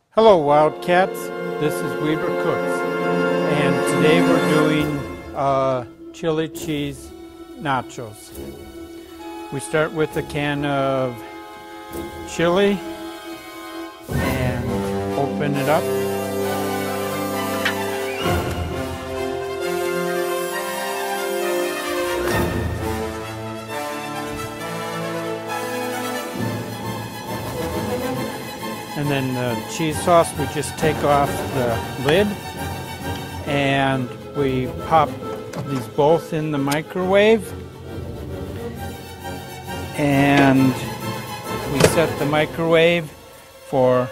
Hello Wildcats, this is Weber Cooks, and today we're doing chili cheese nachos. We start with a can of chili and open it up. And then the cheese sauce, we just take off the lid and we pop these both in the microwave. And we set the microwave for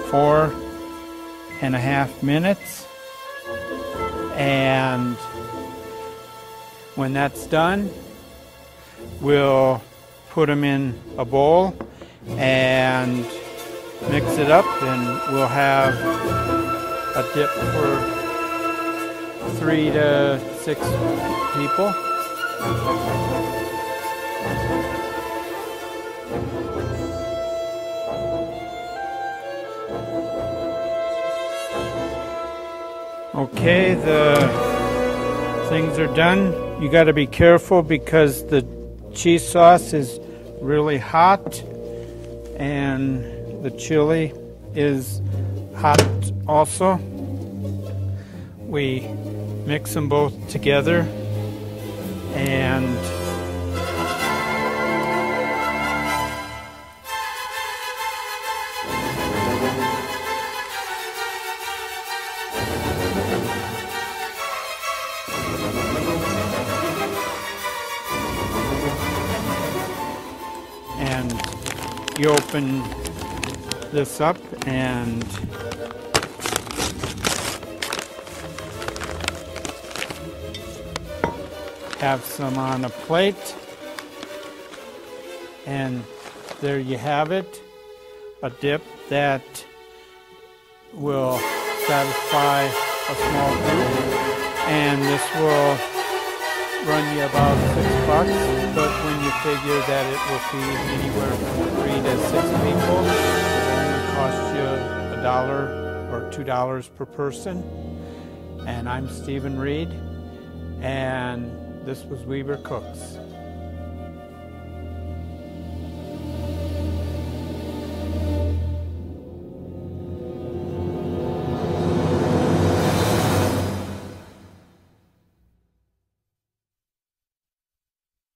4.5 minutes. And when that's done, we'll put them in a bowl and mix it up, and we'll have a dip for 3 to 6 people. Okay, the things are done. You got to be careful because the cheese sauce is really hot and the chili is hot also. We mix them both together and you open this up and have some on a plate, and there you have it, a dip that will satisfy a small group, and this will run you about $6, but when you figure that it will feed anywhere from 3 to 6 people, cost you $1 or $2 per person. And I'm Stephen Reed, and this was Weber Cooks.